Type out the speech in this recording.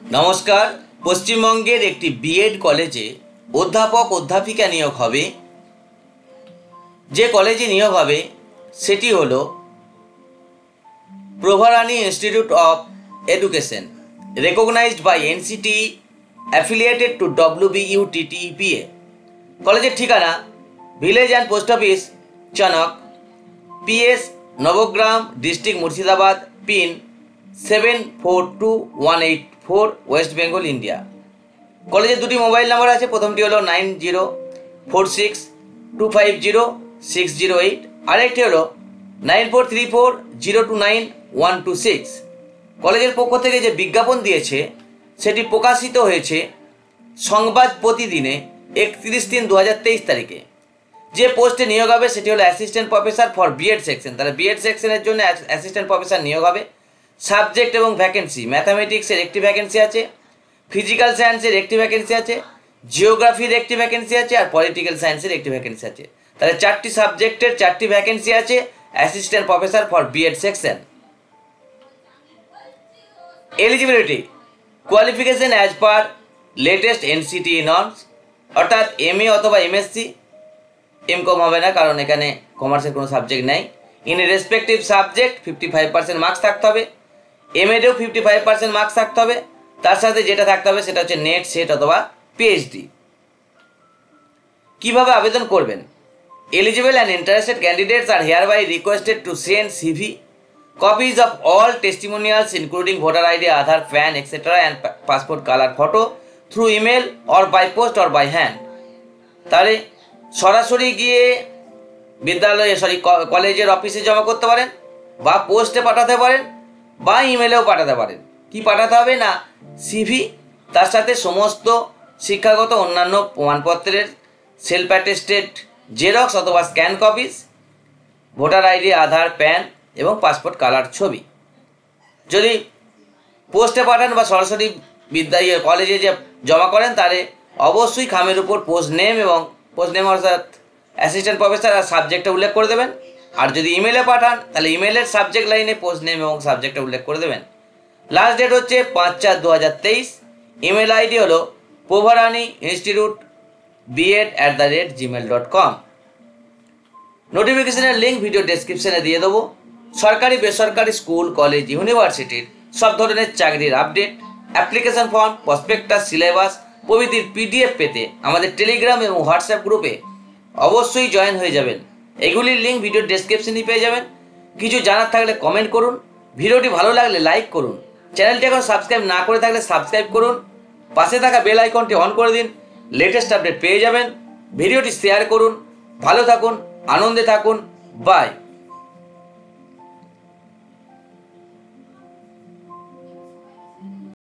নমস্কার। পশ্চিমবঙ্গের একটি বিএড কলেজে অধ্যাপক অধ্যাপিকা নিয়োগ হবে। যে কলেজে নিয়োগ হবে সেটি হলো Prabharani institute of education, recognised by NCT, affiliated to WBUTTEPA। কলেজের ঠিকানা village and post office Chanak, PS Nabagram, district Murshidabad, pin 742184, West Bengal, India. কলেজের দুটি মোবাইল নাম্বার আছে। প্রথমটি হলো 9046250608, আরেকটি হলো 9434029126। কলেজের পক্ষ থেকে যে বিজ্ঞাপন দিয়েছে সেটি প্রকাশিত হয়েছে সংবাদ প্রতিদিনে 31/3/2023 তারিখে। যে পোস্টে নিয়োগ হবে সেটি হলো assistant professor for B Ed section. তাহলে বিএড সেকশনের জন্য অ্যাসিস্ট্যান্ট প্রফেসর নিয়োগ হবে। সাবজেক্ট এবং ভ্যাকেন্সি: ম্যাথামেটিক্সের একটি ভ্যাকেন্সি আছে, ফিজিক্যাল সায়েন্সের একটি ভ্যাকেন্সি আছে, জিওগ্রাফির একটি ভ্যাকেন্সি আছে, আর পলিটিক্যাল সায়েন্সের একটি ভ্যাকেন্সি আছে। তাহলে 4টি সাবজেক্টের 4টি ভ্যাকেন্সি আছে assistant professor for B Ed section. Eligibility: qualification as per latest NCTE norms, অর্থাৎ MA অথবা MSc। MCom হবে না, কারণ এখানে কমার্সের কোনো সাবজেক্ট নেই। ইন রেসপেক্টিভ সাবজেক্ট 55% মার্কস থাকতে হবে। MAতেও 55% মার্কস থাকতে হবে। তার সাথে যেটা থাকতে হবে সেটা হচ্ছে নেট, সেট অথবা PhD। কিভাবে আবেদন করবেন? Eligible and interested candidates are hereby requested to send CV, copies of all testimonials including voter ID, Aadhaar, PAN, etc. and passport color photo through email or by post or by hand। তাহলে সরাসরি গিয়ে বিদ্যালয়ে কলেজের অফিসে জমা করতে পারেন, বা পোস্টে পাঠাতে পারেন, বা ইমেলেও পাঠাতে পারেন। কি পাঠাতে হবে না CV, তার সাথে সমস্ত শিক্ষাগত অন্যান্য প্রমাণপত্রের সেলফ অ্যাটেস্টেড জেরক্স অথবা scan copies, voter ID, Aadhaar, PAN এবং পাসপোর্ট কালার ছবি। যদি পোস্টে পাঠান বা সরাসরি কলেজে যে জমা করেন, তাহলে অবশ্যই খামের উপর পোস্ট নেম এবং পোস্ট নেম অর্থাৎ অ্যাসিস্ট্যান্ট প্রফেসর আর সাবজেক্টটা উল্লেখ করে দেবেন। আর যদি ইমেলে পাঠান তাহলে ইমেলের সাবজেক্ট লাইনে পোস্ট নেম এবং সাবজেক্টটা উল্লেখ করে দেবেন। লাস্ট ডেট হচ্ছে 5/4/2023। ইমেল ID হলো provarani-institute@gmail.com। নোটিফিকেশনের লিঙ্ক ভিডিও ডেসক্রিপশনে দিয়ে দেবো। সরকারি বেসরকারি স্কুল, কলেজ, ইউনিভার্সিটির সব ধরনের চাকরির update, application form, prospectus, syllabus প্রভৃতির PDF পেতে আমাদের টেলিগ্রাম এবং হোয়াটসঅ্যাপ গ্রুপে অবশ্যই জয়েন হয়ে যাবেন। এগুলির লিঙ্ক ভিডিও ডেসক্রিপশনেই পেয়ে যাবেন। কিছু জানার থাকলে কমেন্ট করুন। ভিডিওটি ভালো লাগলে লাইক করুন। চ্যানেলটি এখন সাবস্ক্রাইব না করে থাকলে সাবস্ক্রাইব করুন। পাশে থাকা বেল আইকনটি অন করে দিন, লেটেস্ট আপডেট পেয়ে যাবেন। ভিডিওটি শেয়ার করুন। ভালো থাকুন, আনন্দে থাকুন। বাই।